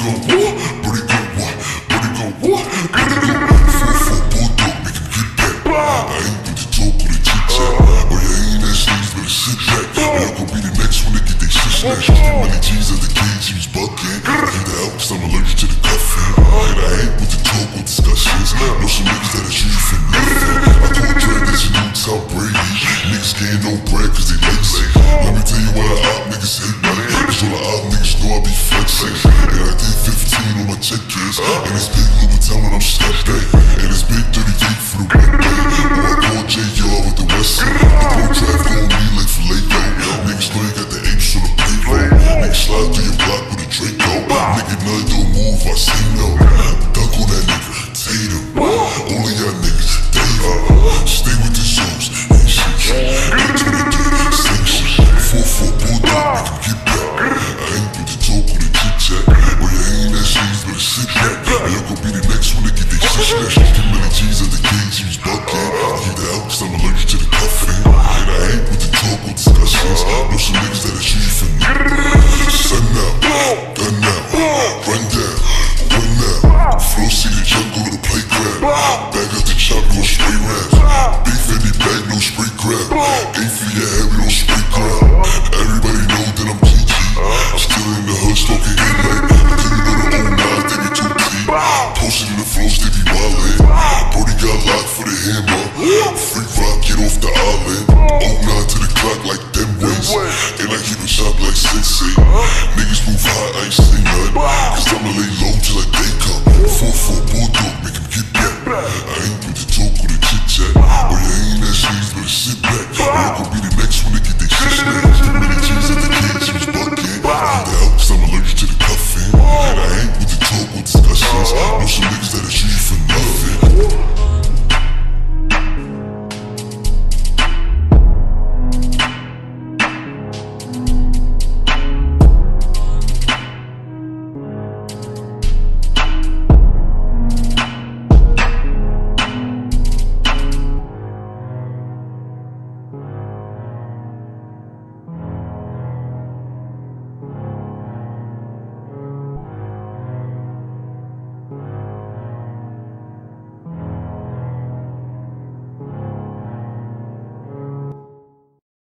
go what? Brody go what? Brody go what? Brody go 4-4 bulldog, make him get back. I ain't with the talk or the chit-chat. Oh yeah, ain't that sneeze, better sit back. And y'all gon' be the next one to get they shit smashed. Too many G's at the cage, he was bucking. I hit the out cause I'm allergic to the cuffing. And I ain't with the talk or discussions. Know some niggas that is usually for nothing. I told Dre that you knew Tom Brady. Niggas getting no bread cause they lazy. Let me tell you why the op niggas hate me. Cause all the op niggas know I be flexing. And I did 15 on my check case. And it's big Louboutin when I'm stepped day. And it's big 38 for the wet day. Oh, I call JR with the West Side. The pro traffic on me like Filet-O. Niggas know you got the apes on the payroll. Niggas slide through your block with a Draco. Nigga none don't move, I say no. Dunk on that nigga, Tatum. Only y'all niggas, David. Stay with the zones, ain't shit. Ain't 23, same shit. 4-4 bulldog, make him get back. I ain't with the talk or the chit-chat. Oh yeah, ain't that sneeze, better sit back. And y'all gon' be the next one to get they shit smashed. Too many G's at the cage, he was bucking. I hit the out cause I'm allergic to the cuffing. And I ain't with the talk or discussions. Know some niggas that is usually for nothing. Sun out, gun out, run down, run now. Flow see the jungle to the playground. Bag out the chop, you gon' spray rounds. Big Fendi bag, no spray grab. Ain't for your head, we don't spray ground. Everybody know that I'm GG. Still in the hood, smoking in like. Till you go to 09, they be 2T. Posted in the flows, they be wildin'. Brody got locked for the hammer. Freak rock, get off the island. 09 to the clock like them wings. And I keep it sharp like Sensei. Niggas move